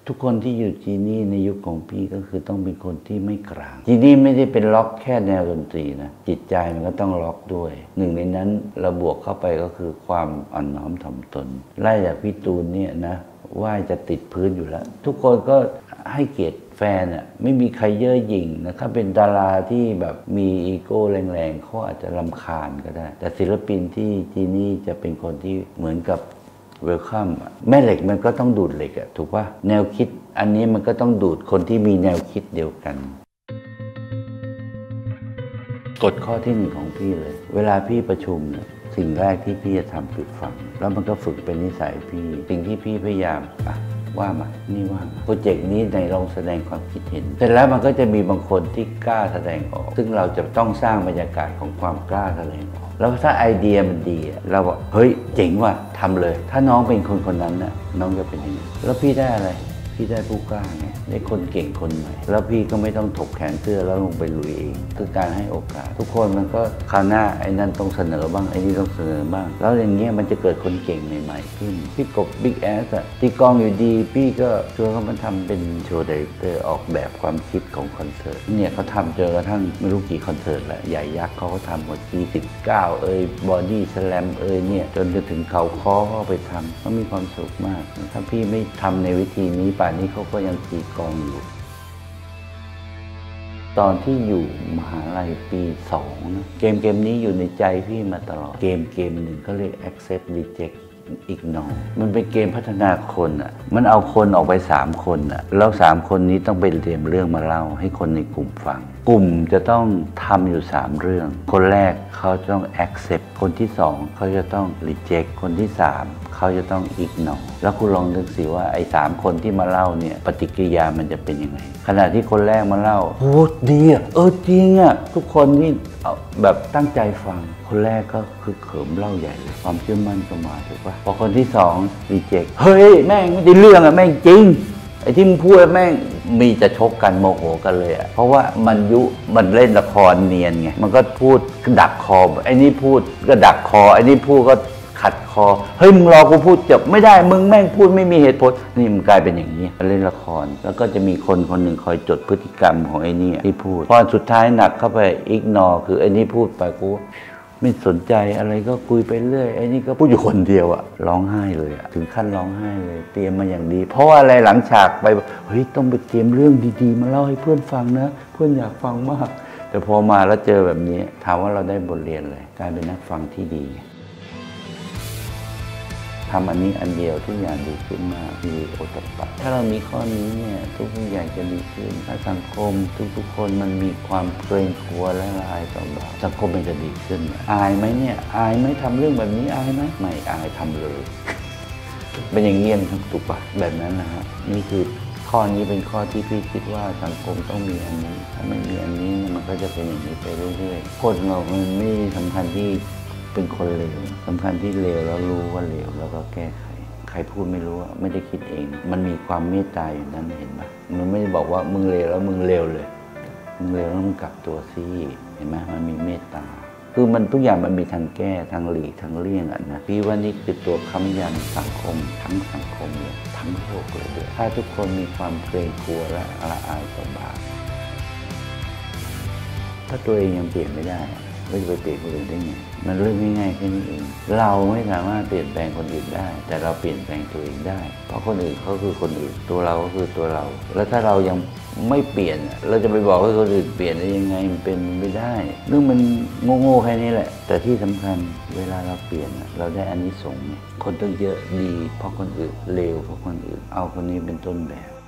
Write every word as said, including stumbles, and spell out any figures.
ทุกคนที่อยู่จีนี่ในยุคของพี่ก็คือต้องเป็นคนที่ไม่กลางจีนี่ไม่ได้เป็นล็อกแค่แนวดนตรีนะจิตใจมันก็ต้องล็อกด้วยหนึ่งในนั้นเราบวกเข้าไปก็คือความอ่อนน้อมถ่อมตนไล่จากพี่ตูนเนี่ยนะว่าจะติดพื้นอยู่แล้วทุกคนก็ให้เกียรติแฟนอ่ะไม่มีใครเย่อหยิ่งนะถ้าเป็นดาราที่แบบมีอีโก้แรงๆเขาอาจจะรำคาญก็ได้แต่ศิลปินที่จีนี่จะเป็นคนที่เหมือนกับเวลคัมแม่เหล็กมันก็ต้องดูดเหล็กอะถูกป่ะแนวคิดอันนี้มันก็ต้องดูดคนที่มีแนวคิดเดียวกันกฎข้อที่หนึ่งของพี่เลยเวลาพี่ประชุมเนี่ยสิ่งแรกที่พี่จะทำคือฟังแล้วมันก็ฝึกเป็นนิสัยพี่สิ่งที่พี่พยายามอะว่ามานี่ว่าโปรเจกต์นี้ในลองแสดงความคิดเห็นเสร็จแล้วมันก็จะมีบางคนที่กล้าแสดงออกซึ่งเราจะต้องสร้างบรรยากาศของความกล้าแสดงออกแล้วถ้าไอเดียมันดีเราบอกเฮ้ยเจ๋งว่ะทำเลยถ้าน้องเป็นคนคนนั้นน่ะน้องจะเป็นยังไงแล้วพี่ได้อะไรพี่ได้ผู้กล้าไงได้คนเก่งคนใหม่แล้วพี่ก็ไม่ต้องถกแขนเสื้อแล้วลงไปลุยเองคือการให้โอกาสทุกคนมันก็คราวหน้าไอ้นั่นต้องเสนอบ้างไอ้นี่ต้องเสนอบ้างแล้วอย่างเงี้ยมันจะเกิดคนเก่งใหม่ๆขึ้นพี่กบบิ๊กแอสอะตีกองอยู่ดีพี่ก็ชวนเขามาทำเป็นโชว์ไดเรคเตอร์ออกแบบความคิดของคอนเสิร์ตเนี่ยเขาทำเจอกระทั่งไม่รู้กี่คอนเสิร์ตแหละใหญ่ยักษ์เขาก็ทำหมดจีสิบเก้าเอ้ยบอดี้สแลมเอ้ยเนี่ยจนจะถึงเขาค้อเขาไปทำเขามีความสุขมากถ้าพี่ไม่ทำในวิธีนี้ป่านนี้เขาก็ยังตีกองอยู่ตอนที่อยู่มหาลัยปีสองนะเกมเกมนี้อยู่ในใจพี่มาตลอดเกมเกมหนึ่งเขาเรียก accept reject ignore มันเป็นเกมพัฒนาคนอ่ะมันเอาคนออกไปสามคนอ่ะแล้วสามคนนี้ต้องไปเตรียมเรื่องมาเล่าให้คนในกลุ่มฟังกลุ่มจะต้องทำอยู่สามเรื่องคนแรกเขาต้อง accept คนที่สองเขาจะต้อง reject คนที่สามเขาจะต้อง ignore แล้วคุณลองนึกสิว่าไอ้สามคนที่มาเล่าเนี่ยปฏิกิริยามันจะเป็นยังไงขณะที่คนแรกมาเล่าโอ้ดีอ่ะเออจริงอ่ะทุกคนนี่เอาแบบตั้งใจฟังคนแรกก็คือเขิมเล่าใหญ่เลยความเชื่อมั่นก็มาถูกปะพอคนที่สอง reject เฮ้ยแม่งไม่ได้เรื่องอ่ะแม่งจริงไอ้ที่มึงพูดแม่งมีจะชกกันโมโหกันเลยอ่ะเพราะว่ามันยุมันเล่นละครเนียนไงมันก็พูดดักคอไอ้นี่พูดก็ดักคอไอ้นี่พูดก็ขัดคอเฮ้ยมึงรอกูพูดจบไม่ได้มึงแม่งพูดไม่มีเหตุผลนี่มันกลายเป็นอย่างนี้เล่นละครแล้วก็จะมีคนคนหนึ่งคอยจดพฤติกรรมของไอ้นี่ที่พูดพอสุดท้ายหนักเข้าไปอิกนอคือไอ้นี่พูดไปกูไม่สนใจอะไรก็คุยไปเรื่อยไอ้นี่ก็พูดอยู่คนเดียวอะร้องไห้เลยอะถึงขั้นร้องไห้เลยเตรียมมาอย่างดีเพราะว่าอะไรหลังฉากไปเฮ้ยต้องไปเตรียมเรื่องดีๆมาเล่าให้เพื่อนฟังนะเพื่อนอยากฟังมากแต่พอมาแล้วเจอแบบนี้ถามว่าเราได้บทเรียนเลยกลายเป็นนักฟังที่ดีทำอันนี้อันเดียวทุกอย่างดีขึ้นมากมีโอตปะถ้าเรามีข้อนี้เนี่ยทุกอย่างจะดีขึ้นถ้าสังคมทุกๆคนมันมีความเกรงกลัวและละอายต่อบาปสังคมมันจะดีขึ้นอายไหมเนี่ยอายไหมทำเรื่องแบบนี้อายไหมไม่อายทำเลย เป็นอย่างเงี้ยทั้งตุกปะแบบนั้นนะฮะนี่คือข้อนี้เป็นข้อที่พี่คิดว่าสังคมต้องมีอันนี้ถ้าไม่มีอันนี้มันก็จะเป็นอย่างนี้ไปเรื่อยๆคนเรามันไม่สำคัญที่เป็นคนเลวสำคัญที่เลวแล้วรู้ว่าเลวแล้วก็แก้ไขใครพูดไม่รู้ไม่ได้คิดเองมันมีความเมตตาอยู่นั้นเห็นไหมมันไม่ได้บอกว่ามึงเลวแล้วมึงเลวเลยมึงเลวแล้วมึงกลับตัวซิเห็นไหมมันมีเมตตาคือมันทุกอย่างมันมีทางแก้ทางหลีกทางเลี่ยงอ่ะนะพี่ว่านี่คือตัวค้ำยันสังคมทั้งสังคมเลยทั้งโลกเลยด้วยถ้าทุกคนมีความเกรงกลัวและละอายต่อบาปถ้าตัวเองยังเปลี่ยนไม่ได้ไม่จะไปเปลี่ยนคนอื่นได้ไงมันเรื่องง่ายๆแค่นี้เองเราไม่สามารถเปลี่ยนแปลงคนอื่นได้แต่เราเปลี่ยนแปลงตัวเองได้เพราะคนอื่นเขาคือคนอื่นตัวเราก็คือตัวเราแล้วถ้าเรายังไม่เปลี่ยนเราจะไปบอกให้คนอื่นเปลี่ยนได้ยังไงมันเป็นไม่ได้เรื่องมันโง่ๆแค่นี้แหละแต่ที่สำคัญเวลาเราเปลี่ยนเราได้อานิสงส์คนต้องเยอะดีเพราะคนอื่นเลวเพราะคนอื่นเอาคนนี้เป็นต้นแบบ